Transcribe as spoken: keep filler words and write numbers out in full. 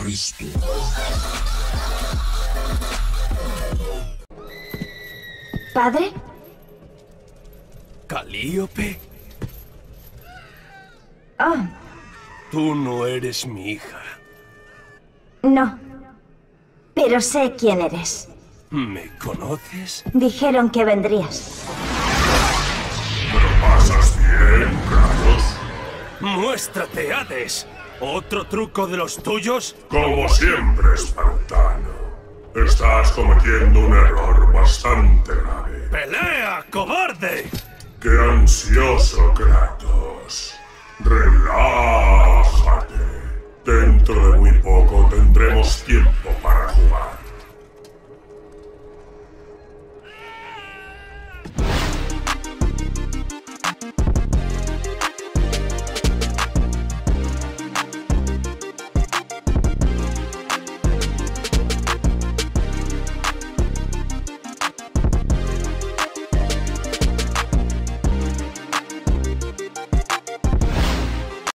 esto. ¿Padre? ¿Calíope? Oh, Tú no eres mi hija. no. Pero sé quién eres. ¿Me conoces? Dijeron que vendrías. ¿Me lo pasas bien, Kratos? ¡Muéstrate, Hades! ¿Otro truco de los tuyos? Como siempre, espartano. Estás cometiendo un error bastante grave. ¡Pelea, cobarde! ¡Qué ansioso, Kratos! Relájate. Dentro de muy